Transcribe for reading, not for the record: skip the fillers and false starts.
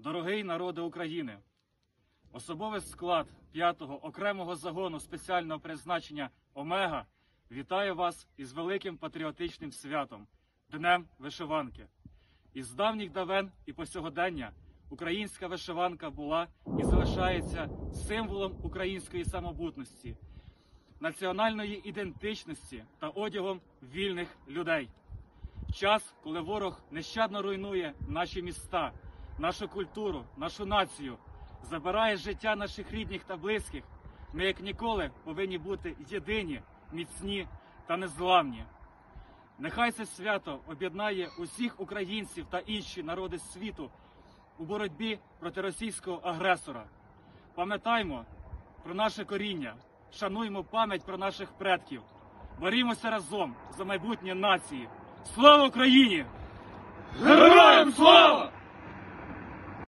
Дорогий народе України! Особовий склад 5-го окремого загону спеціального призначення «Омега» вітає вас із великим патріотичним святом – Днем вишиванки. Із давніх давен і по сьогодення українська вишиванка була і залишається символом української самобутності, національної ідентичності та одягом вільних людей. В час, коли ворог нещадно руйнує наші міста, нашу культуру, нашу націю, забирає життя наших рідних та близьких, ми як ніколи повинні бути єдині, міцні та незламні. Нехай це свято об'єднає усіх українців та інші народи світу у боротьбі проти російського агресора. Пам'ятаймо про наше коріння, шануймо пам'ять про наших предків, борімося разом за майбутнє нації. Слава Україні! Героям слава!